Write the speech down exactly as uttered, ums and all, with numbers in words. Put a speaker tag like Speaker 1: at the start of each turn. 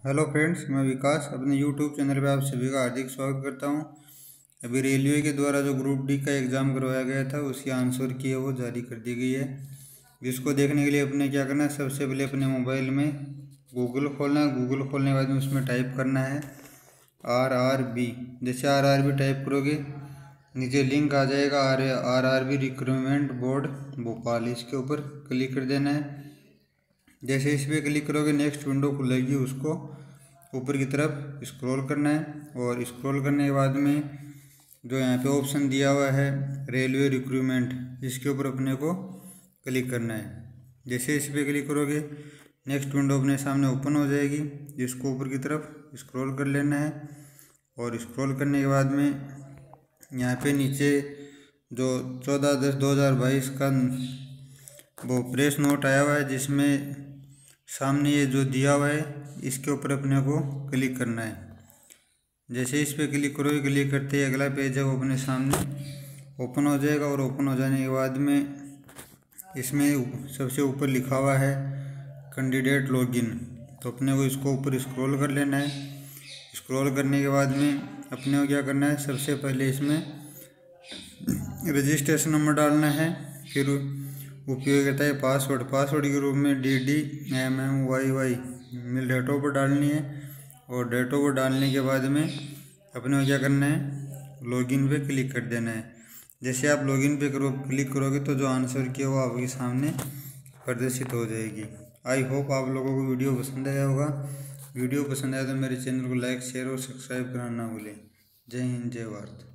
Speaker 1: Hello friends, मैं विकास अपने YouTube channel पे आप सभी का हार्दिक स्वागत करता हूं। अभी रेलवे के द्वारा जो ग्रुप डी का एग्ज़ाम करवाया गया था उसकी आंसर की है वो जारी कर दी गई है। जिसको देखने के लिए अपने क्या करना है, सबसे पहले अपने मोबाइल में गूगल खोलना है। गूगल खोलने के बाद में उसमें टाइप करना है आर आर बी। जैसे आर आर बी टाइप करोगे नीचे लिंक आ जाएगा R R R B recruitment board Bhopal, इसके ऊपर क्लिक कर देना है। जैसे इस पर क्लिक करोगे नेक्स्ट विंडो खुलेगी, उसको ऊपर की तरफ स्क्रॉल करना है और स्क्रॉल करने के बाद में जो यहाँ पे ऑप्शन दिया हुआ है रेलवे रिक्रूटमेंट, इसके ऊपर अपने को क्लिक करना है। जैसे इस पर क्लिक करोगे नेक्स्ट विंडो अपने सामने ओपन हो जाएगी, जिसको ऊपर की तरफ स्क्रॉल कर लेना है और स्क्रॉल करने के बाद में यहाँ पे नीचे जो चौदह दस दो हज़ार बाईस का वो प्रेस नोट आया हुआ है, जिसमें सामने ये जो दिया हुआ है इसके ऊपर अपने को क्लिक करना है। जैसे इस पर क्लिक करोगे, क्लिक करते ही अगला पेज है वो अपने सामने ओपन हो जाएगा और ओपन हो जाने के बाद में इसमें सबसे ऊपर लिखा हुआ है कैंडिडेट लॉगिन, तो अपने को इसको ऊपर स्क्रॉल कर लेना है। स्क्रॉल करने के बाद में अपने को क्या करना है, सबसे पहले इसमें रजिस्ट्रेशन नंबर डालना है, फिर उपयोगिता है पासवर्ड पासवर्ड के रूप में D D M M Y Y मिल डेट ऑफ बर्थ डालनी है। और डेट ऑफ बर्थ डालने के बाद में अपने को क्या करना है, लॉगिन पे क्लिक कर देना है। जैसे आप लॉगिन पे करो क्लिक करोगे तो जो आंसर किया वो आपके सामने प्रदर्शित हो जाएगी। आई होप आप लोगों को वीडियो पसंद आया होगा। वीडियो पसंद आया तो मेरे चैनल को लाइक शेयर और सब्सक्राइब करना ना भूलें। जय हिंद, जय भारत।